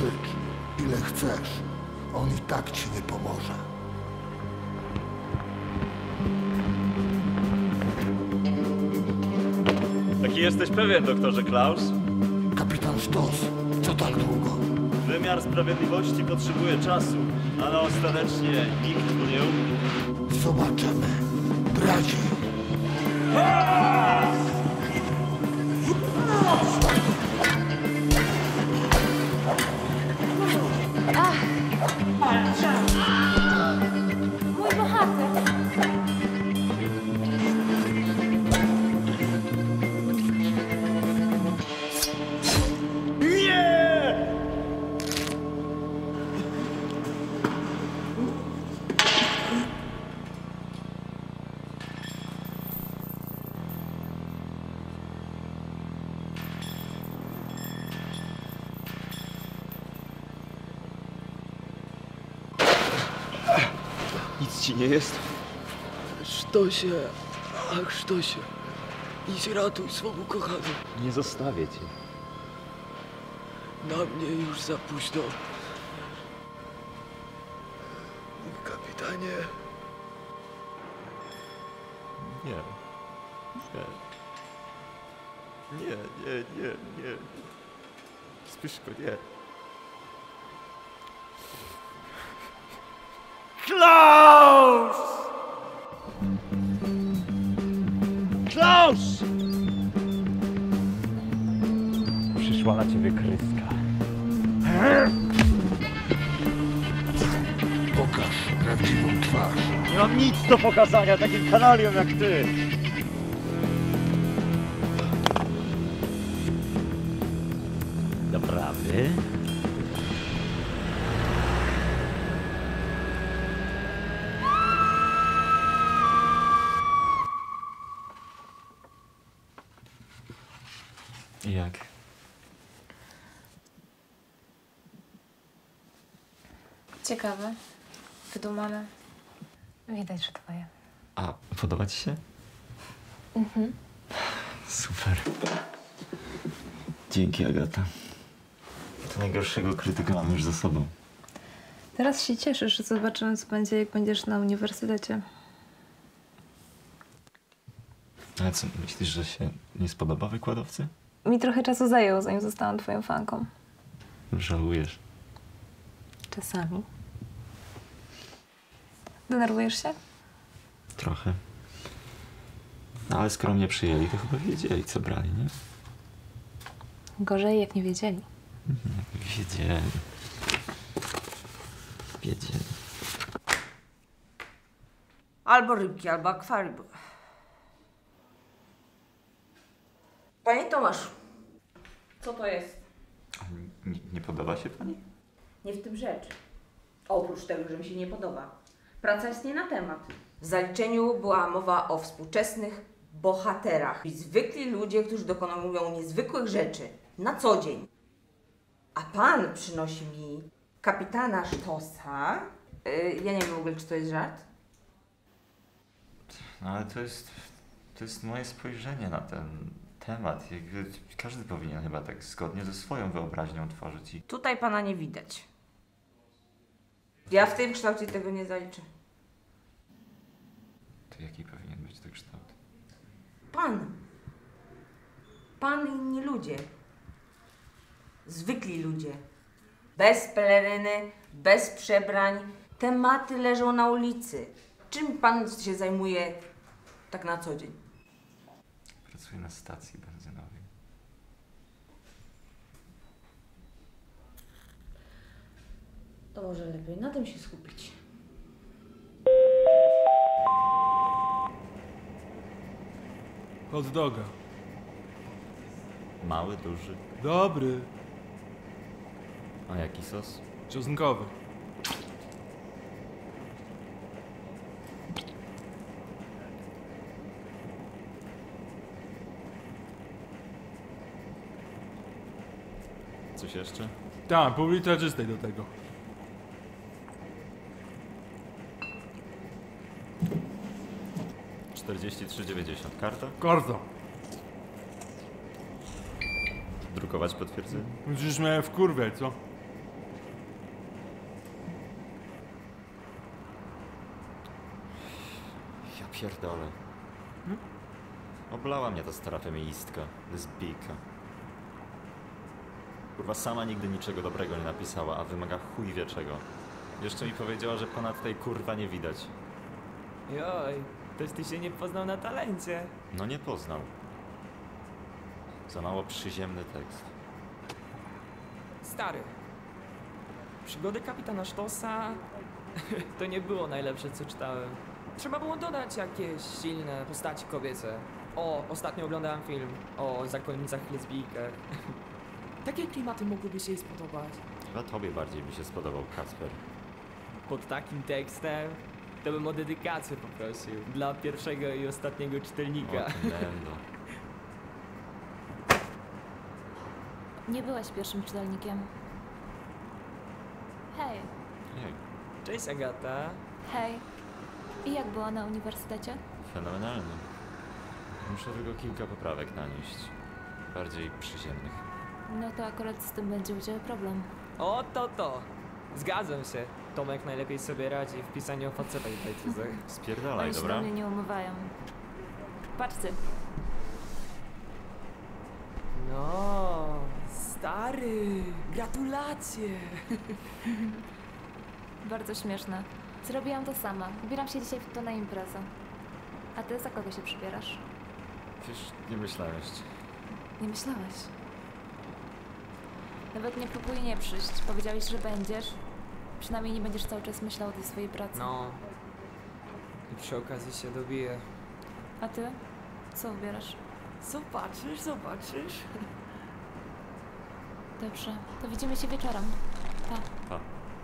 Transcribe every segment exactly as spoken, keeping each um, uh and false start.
Krzycz, ile chcesz. On i tak ci nie pomoże. Taki jesteś pewien, doktorze Klaus? Kapitan Sztos, co tak długo? Wymiar sprawiedliwości potrzebuje czasu, ale ostatecznie nikt tu nie umie. Zobaczymy. Braci. Mój bohater! Nic ci nie jest? Sztosie, ach Sztosie, idź ratuj swą ukochaną. Nie zostawię cię. Na mnie już za późno. Kapitanie. Nie. Nie. Nie, nie, nie, nie. Zbyszko, nie. Klaus! Klaus! Przyszła na ciebie kryska. Pokaż prawdziwą twarz. Nie mam nic do pokazania takim kanaliom jak ty. Naprawdę? Jak? Ciekawe. Wydumane. Widać, że twoje. A podoba ci się? Mhm. Super. Dzięki, Agata. To najgorszego krytyka mamy już za sobą. Teraz się cieszysz, że zobaczymy, co będzie, jak będziesz na uniwersytecie. Ale co, myślisz, że się nie spodoba wykładowcy? Mi trochę czasu zajęło, zanim zostałam twoją fanką. Żałujesz. Czasami. Denerwujesz się? Trochę. No ale skoro mnie przyjęli, to chyba wiedzieli, co brali, nie? Gorzej, jak nie wiedzieli. Mhm, wiedzieli. Wiedzieli. Albo rybki, albo akwarium. Panie Tomaszu, co to jest? Nie, nie podoba się pani? Nie w tym rzecz. Oprócz tego, że mi się nie podoba. Praca jest nie na temat. W zaliczeniu była mowa o współczesnych bohaterach. Zwykli ludzie, którzy dokonują niezwykłych rzeczy na co dzień. A pan przynosi mi kapitana Sztosa. Yy, ja nie wiem w ogóle, czy to jest żart. No ale to jest, to jest moje spojrzenie na ten temat. Jakby każdy powinien chyba tak zgodnie ze swoją wyobraźnią tworzyć i... Tutaj pana nie widać. Ja w tym kształcie tego nie zaliczę. To jaki powinien być ten kształt? Pan. Pan i inni ludzie. Zwykli ludzie. Bez peleryny, bez przebrań. Tematy leżą na ulicy. Czym pan się zajmuje tak na co dzień? Pracuję na stacji benzynowej. To może lepiej na tym się skupić. Hot doga. Mały, duży. Dobry. A jaki sos? Czosnkowy. Coś jeszcze? Tak, pół litra czystej do tego. czterdzieści trzy dziewięćdziesiąt. Karta? Karta. Drukować potwierdzenie? Przecież miałem wkurwiać, co? pierdolę. Oblała mnie ta stara feministka, lesbijka. Kurwa, sama nigdy niczego dobrego nie napisała, a wymaga chuj wie czego. Jeszcze mi powiedziała, że ponad tej kurwa nie widać. Joj, toś ty się nie poznał na talencie. No nie poznał. Za mało przyziemny tekst. Stary. Przygody kapitana Sztosa to nie było najlepsze, co czytałem. Trzeba było dodać jakieś silne postaci kobiece. O, ostatnio oglądałem film o zakonnicach lesbijkach. Takie klimaty mogłyby się jej spodobać. Chyba tobie bardziej by się spodobał Kacper. Pod takim tekstem to bym o dedykację poprosił. Dla pierwszego i ostatniego czytelnika. O, ty nędo. Nie byłeś pierwszym czytelnikiem. Hej, Ej, Cześć Agata. hej. I jak było na uniwersytecie? fenomenalny. Muszę tylko kilka poprawek nanieść. Bardziej przyziemnych. No to akurat z tym będzie u ciebie problem. O to to. Zgadzam się. Tomek najlepiej sobie radzi w pisaniu o facetach i bajtuzach. Spierdalaj, Oni się dobra? do mnie nie umywają. Patrzcie, No, stary, gratulacje. bardzo śmieszne. Zrobiłam to sama. Ubieram się dzisiaj w to na imprezę. A ty za kogo się przybierasz? Wiesz, nie myślałem jeszcze. Nie myślałeś. Nawet nie próbuj nie przyjść. Powiedziałeś, że będziesz. Przynajmniej nie będziesz cały czas myślał o tej swojej pracy. No. I przy okazji się dobiję. A ty? Co ubierasz? Zobaczysz, zobaczysz. Dobrze, to widzimy się wieczorem. Pa. Pa.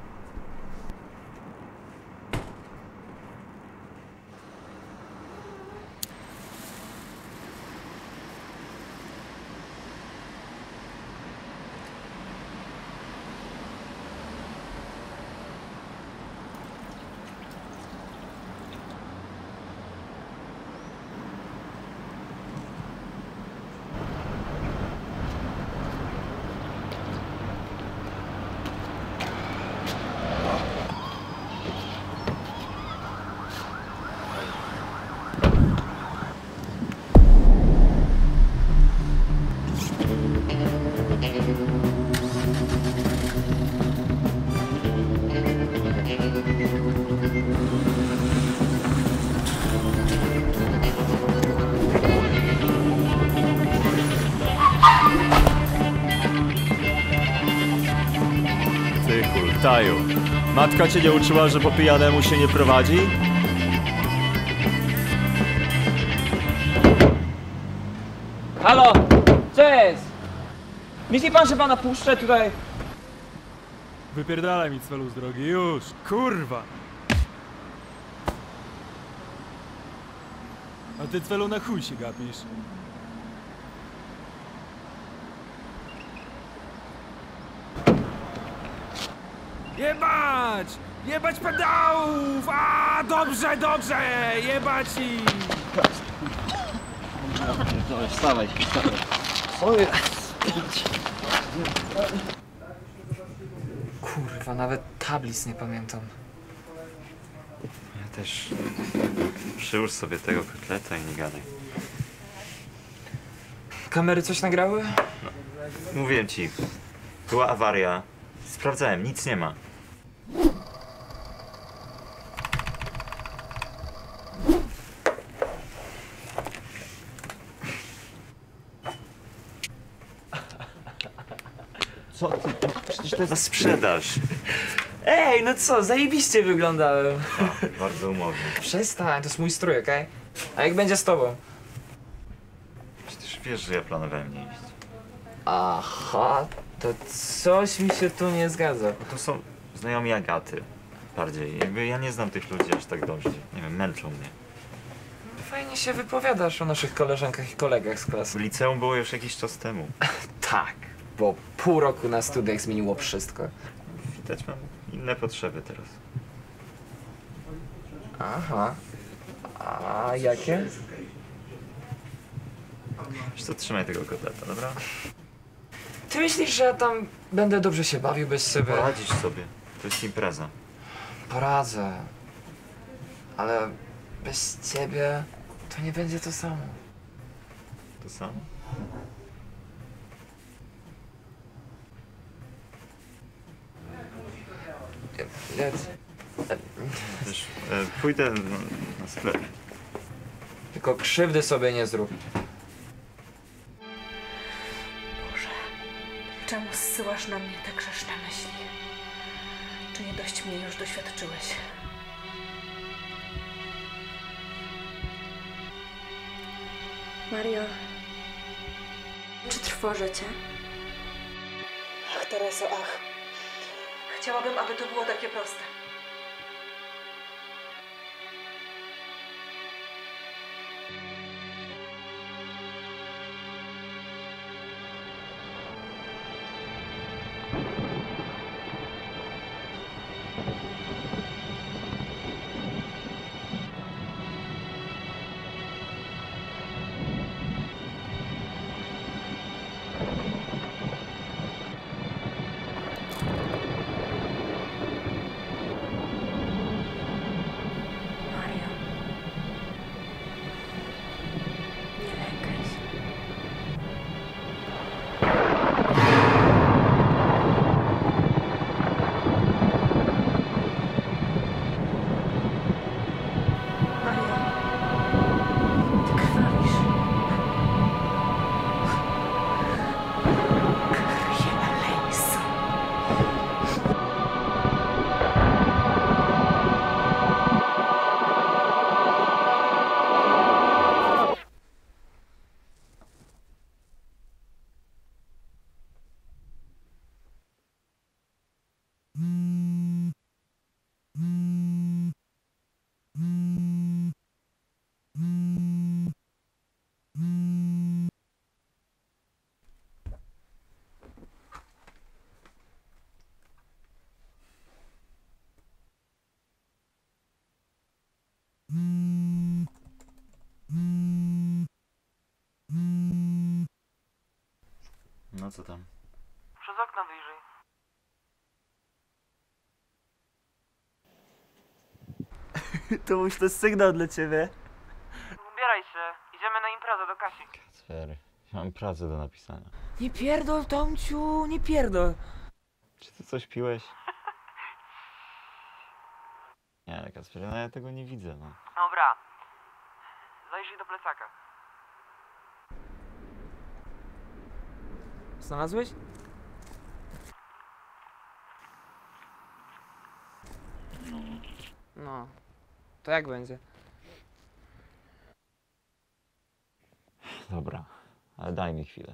Ty hultaju. Matka cię nie uczyła, że po pijanemu się nie prowadzi? Halo! Cześć! Myśli pan, że pana puszczę tutaj? Wypierdalaj mi celu z drogi, już! Kurwa! A ty celu na chuj się gapisz. Jebać! Jebać pedałów! A dobrze, dobrze! Jebać i... Kurwa, nawet tablic nie pamiętam. Ja też. Przyłóż sobie tego kotleta i nie gadaj. Kamery coś nagrały? Mówiłem ci. Była awaria. Sprawdzałem, nic nie ma. Co ty? Przecież to Na jest... sprzedaż. Ej, no co, zajebiście wyglądałem. A, bardzo umownie. Przestań, to jest mój strój, okej? A jak będzie z tobą? Przecież wiesz, że ja planowałem nie iść. Aha, to coś mi się tu nie zgadza. No to są znajomi Agaty. Bardziej. Jakby ja nie znam tych ludzi aż tak dobrze. Nie wiem, męczą mnie. Fajnie się wypowiadasz o naszych koleżankach i kolegach z W klasy. liceum było już jakiś czas temu. Tak, bo pół roku na studiach zmieniło wszystko. Widać, mam inne potrzeby teraz. Aha. A jakie? Wiesz co, trzymaj tego kotleta, dobra? Ty myślisz, że ja tam będę dobrze się bawił bez siebie? Poradzisz sobie. To jest impreza. Poradzę. Ale bez ciebie to nie będzie to samo. To samo? Ja, ja, Wiesz, e, pójdę na, na sklep. tylko krzywdy sobie nie zrób. Boże, czemu zsyłasz na mnie te grzeszne myśli? Czy nie dość mnie już doświadczyłeś? Mario, czy trwożę cię? Ach, Tereso, ach. Chciałabym, aby to było takie proste. Mario, nie lękaj się. Mario, ty krwawisz. Jelenejso. No co tam? Przez okno wyjrzyj. Tomuś, to jest sygnał dla ciebie. Ubieraj się, idziemy na imprezę do Kasi. Kacper, ja mam pracę do napisania. Nie pierdol, Tomciu, nie pierdol. Czy ty coś piłeś? Nie, Kacper, no ja tego nie widzę, no. Dobra, zajrzyj do plecaka. Znalazłeś? No, to jak będzie? Dobra, ale daj mi chwilę.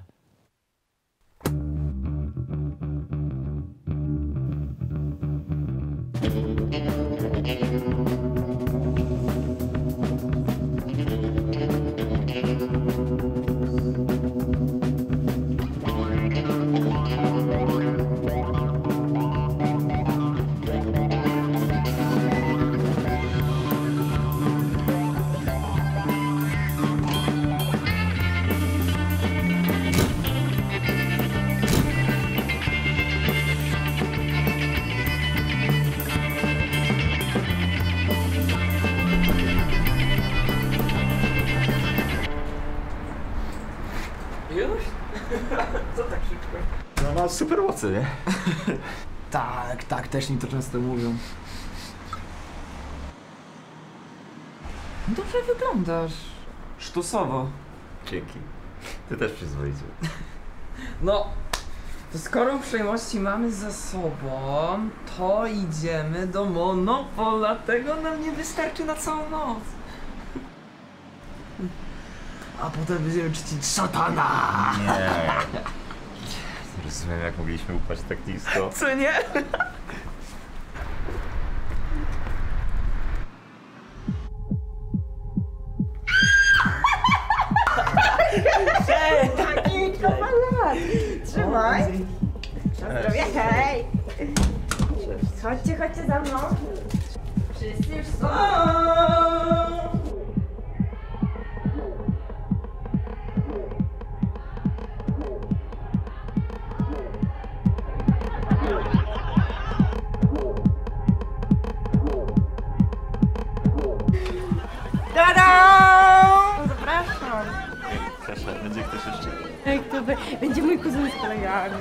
Już? Co tak szybko? No ma super mocy, nie? Tak, tak, też mi to często mówią. Dobrze wyglądasz. Sztusowo. Dzięki. Ty też przyzwoicie. No, to skoro uprzejmości mamy za sobą, to idziemy do Monopola. Tego nam nie wystarczy na całą noc. A potem będziemy czcić szatana! Nie. Rozumiem, jak mogliśmy upaść tak nisko. Co nie? Taki mikrofon! Trzymaj! Na zdrowie, hej! Chodźcie, chodźcie za mną. Wszyscy już są. Tada! Zapraszam. Kasia, będzie ktoś jeszcze? Jak to be- będzie mój kuzyn z kolegami.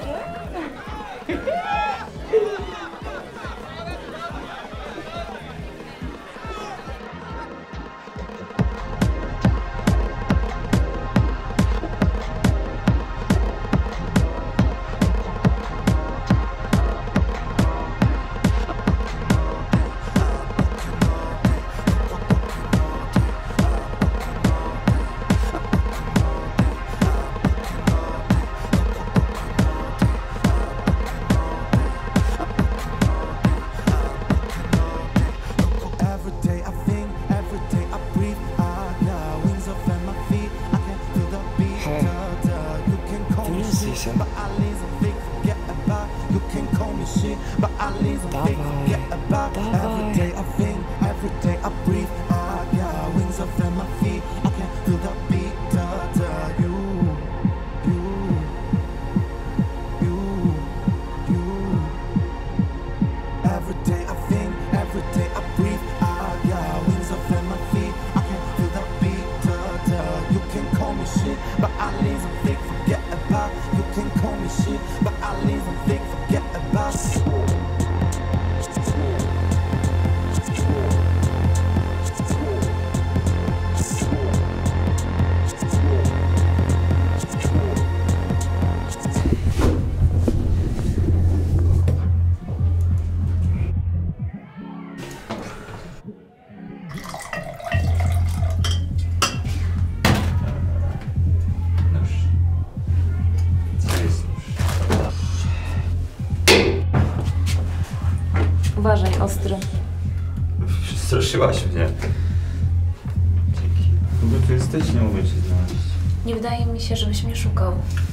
Uważaj, ostry. Straszyłaś mnie. Dzięki. Długo tu jesteś? Nie mogę cię znaleźć. Nie wydaje mi się, żebyś mnie szukał.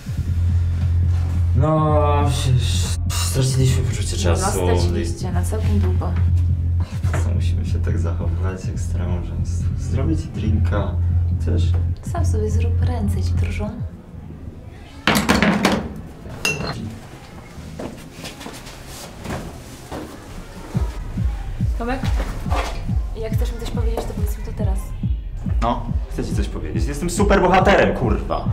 No, przecież straciliśmy poczucie czasu. No, straciliście na całkiem długo. Po co musimy się tak zachowywać jak stare małżeństwo? Zrobię ci drinka. Chcesz? Sam sobie zrób, ręce ci drżą. Tomek? Jak chcesz mi coś powiedzieć, to powiedz mi to teraz. No, chcę ci coś powiedzieć. Jestem super bohaterem, kurwa.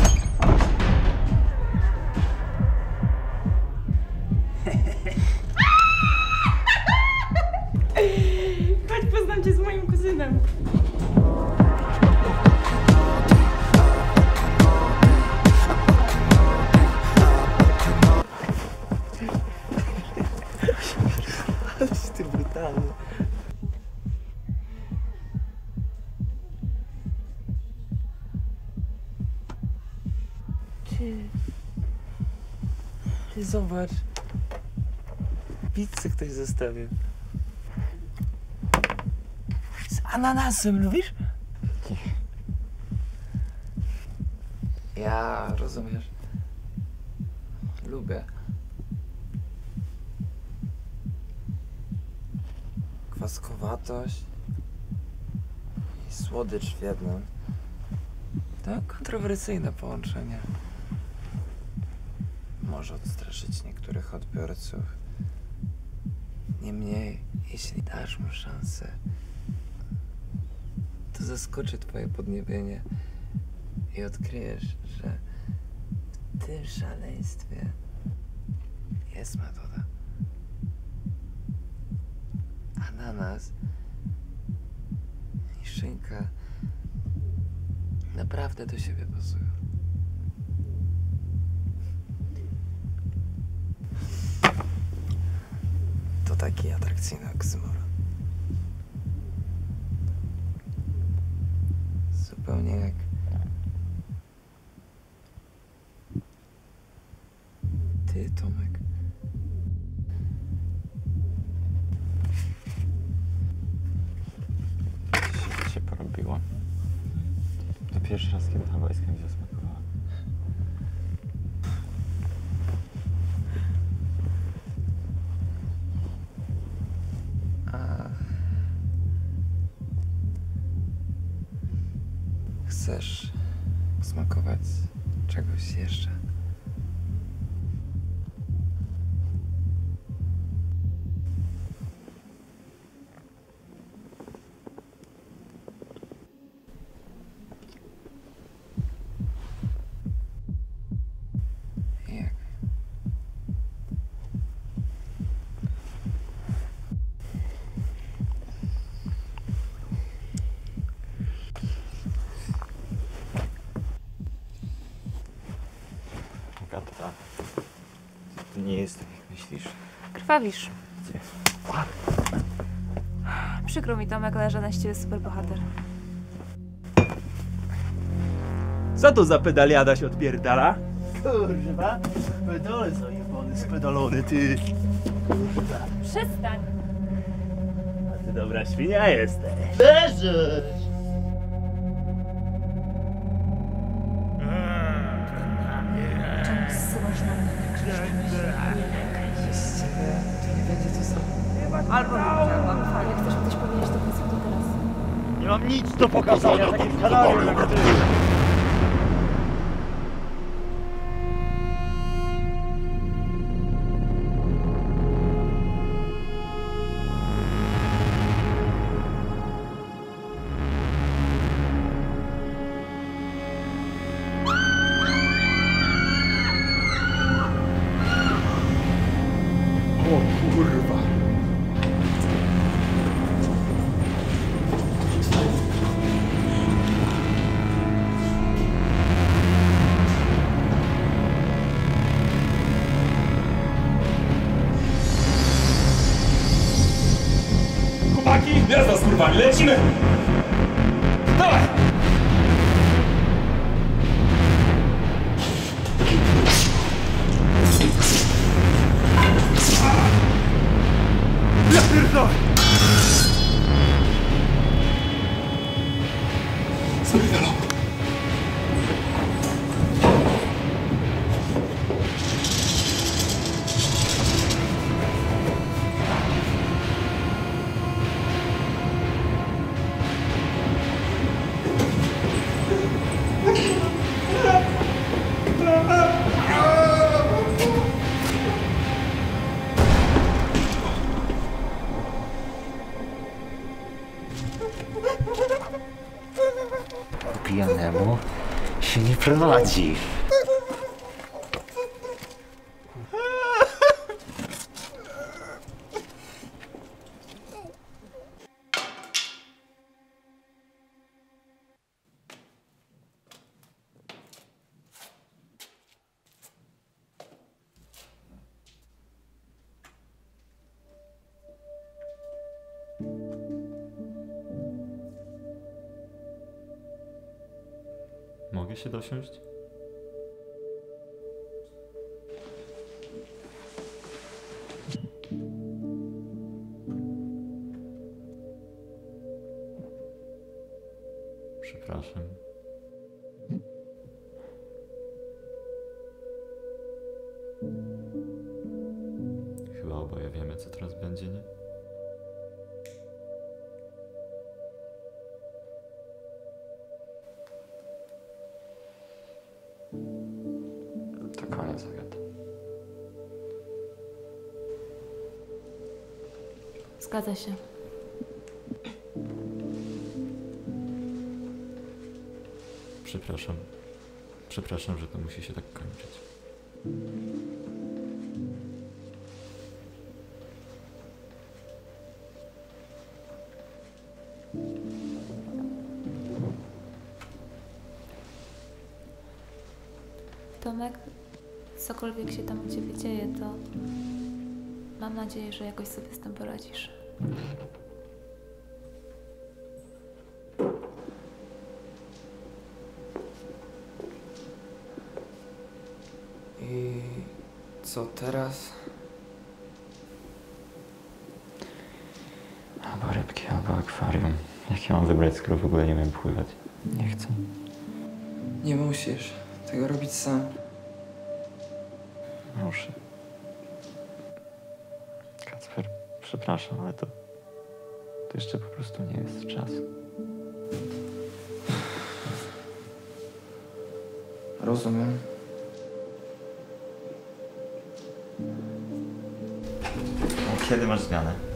Chodź, poznam cię z moim kuzynem. Aleś ty brutalny. Ty... Ty zobacz. Pizzę ktoś zostawił. Z ananasem, lubisz? Ja, rozumiesz. Lubię. Kwaskowatość i słodycz w jednym. To kontrowersyjne połączenie. Może odstraszyć niektórych odbiorców. Niemniej, jeśli dasz mu szansę, to zaskoczy twoje podniebienie i odkryjesz, że w tym szaleństwie jest metoda. Ananas i szynka naprawdę do siebie pasują. To taki atrakcyjny oksymoron. Zupełnie jak ty, Tomek. Co się porobiło? To pierwszy raz, kiedy hawajska mi zasmakowała. A... Chcesz smakować czegoś jeszcze? nie jest tak, jak myślisz. Krwawisz. Gdzie? Przykro mi, Tomek, ale żaden z ciebie superbohater. Co to za pedaliada się odpierdala? Kurwa, pedale są jebane, spedalone, ty. Kurwa. Przestań! A ty dobra świnia jesteś. Leżysz! Czemu zsyłasz na mnie Albo jak chcesz coś powiedzieć, to powiedz to teraz. Nie mam nic do pokazania takim kanałem jak ty. O kurwa. Chłopaki, jazda z kurwami, lecimy! Dawaj! Ja pierdolę! Spierdolę. Pijanemu się nie prowadzi. Mogę się dosiąść? Przepraszam. Chyba oboje wiemy, co teraz będzie, nie? To koniec, Agata. Zgadza się. Przepraszam. Przepraszam, że to musi się tak kończyć. Tomek, cokolwiek się tam u ciebie dzieje, to mam nadzieję, że jakoś sobie z tym poradzisz. I co teraz? Albo rybki, albo akwarium. Jak ja mam wybrać, skoro w ogóle nie wiem pływać? Nie chcę. Nie musisz tego robić sam. Muszę. Kacper, przepraszam, ale to... to jeszcze po prostu nie jest czas. Rozumiem. Kiedy masz zmianę?